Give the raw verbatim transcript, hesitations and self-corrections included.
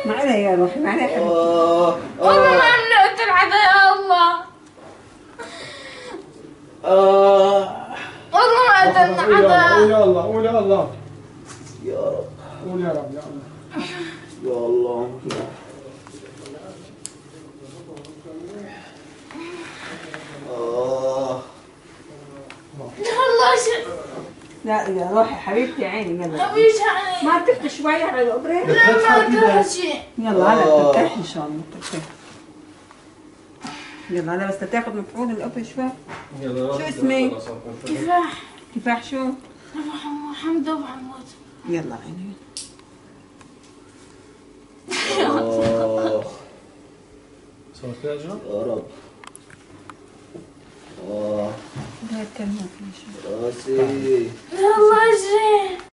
معنا يا روحي معنا يا حبيبتي. آه والله ما آه عملت العدا يا الله. آه والله ما عملت قول العدا. يا الله قول يا الله يا رب قول يا رب يا الله. يا الله. آه والله شو لا يا روحي حبيبتي يا عيني يلا. ما فيش يعني. ما بتفتح شوية على الأوبريت؟ لا ما تحكي. يلا هلا آه. بترتاح إن شاء الله بترتاح. يلا هلا بس تاخذ مفعول الأوبري شوي. شو اسمي؟ كفاح. كفاح شو؟ حمد ومحمود. يلا عيني. آه صوت يا جو؟ يا رب. آه لا الكلمة في شو. راسي. والله شيء.